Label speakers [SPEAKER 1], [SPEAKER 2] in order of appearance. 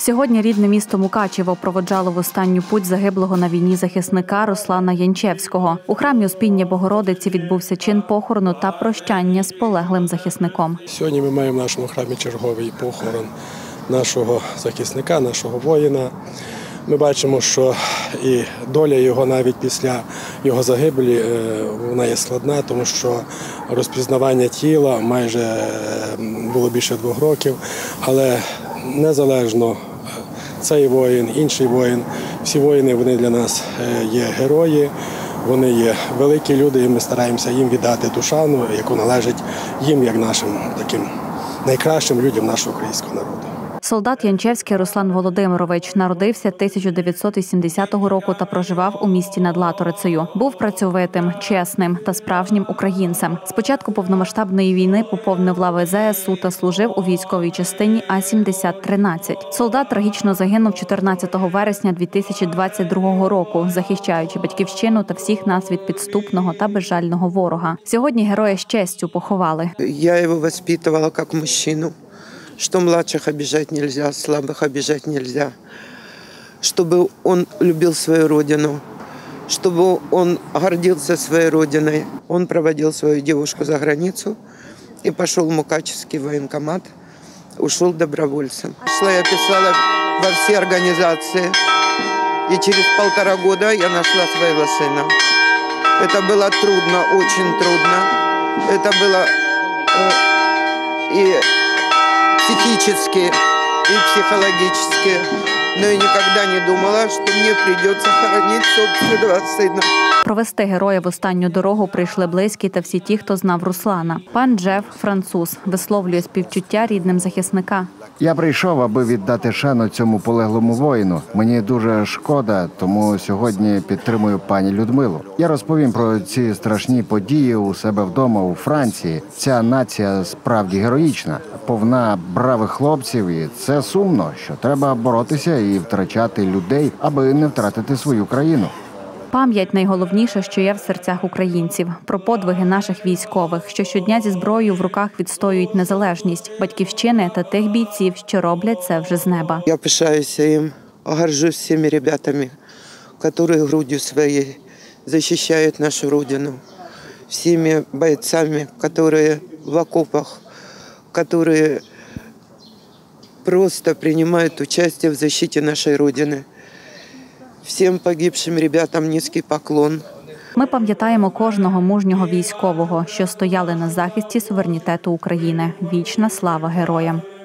[SPEAKER 1] Сьогодні рідне місто Мукачево проводжало в останню путь загиблого на війні захисника Руслана Янчевського. У храмі Успіння Богородиці відбувся чин похорону та прощання з полеглим захисником.
[SPEAKER 2] Сьогодні ми маємо в нашому храмі черговий похорон нашого захисника, нашого воїна. Ми бачимо, що і доля його навіть після його загибелі вона є складна, тому що розпізнавання тіла майже було більше 2 років, але незалежно цей воїн, інший воїн, всі воїни вони для нас є герої, вони є великі люди, і ми стараємося їм віддати ту шану, яку належить їм, як нашим таким найкращим людям нашого українського народу.
[SPEAKER 1] Солдат Янчевський Руслан Володимирович народився 1980 року та проживав у місті над Латорицею. Був працьовитим, чесним та справжнім українцем. З початку повномасштабної війни поповнив лави ЗСУ та служив у військовій частині А-7013. Солдат трагічно загинув 14 вересня 2022 року, захищаючи батьківщину та всіх нас від підступного та безжального ворога. Сьогодні героя з честю поховали.
[SPEAKER 3] Я його воспитувала як мужчину. Что младших обижать нельзя, слабых обижать нельзя. Чтобы он любил свою родину, чтобы он гордился своей родиной. Он проводил свою девушку за границу и пошел в Мукачевский военкомат, ушел добровольцем. Я писала во все организации, и через 1,5 года я нашла своего сына. Это было трудно, очень трудно. Это было и психически, и психологически. Но я никогда не думала, что мне придется хоронить собственного сына.
[SPEAKER 1] Провести героя в останню дорогу прийшли близькі та всі ті, хто знав Руслана. Пан Джеф, француз, висловлює співчуття рідним захисника.
[SPEAKER 4] Я прийшов, аби віддати шану цьому полеглому воїну. Мені дуже шкода, тому сьогодні підтримую пані Людмилу. Я розповім про ці страшні події у себе вдома у Франції. Ця нація справді героїчна, повна бравих хлопців, і це сумно, що треба боротися і втрачати людей, аби не втратити свою країну.
[SPEAKER 1] Пам'ять – найголовніше, що є в серцях українців. Про подвиги наших військових, що щодня зі зброєю в руках відстоюють незалежність, батьківщини та тих бійців, що роблять це вже з неба.
[SPEAKER 3] Я пишаюся їм, горжусь всіми ребятами, які грудью своєю захищають нашу родину. Всіми бойцами, які в окопах, які просто приймають участь в захисті нашої родини. Всім погибшим ребятам низький поклон.
[SPEAKER 1] Ми пам'ятаємо кожного мужнього військового, що стояли на захисті суверенітету України. Вічна слава героям!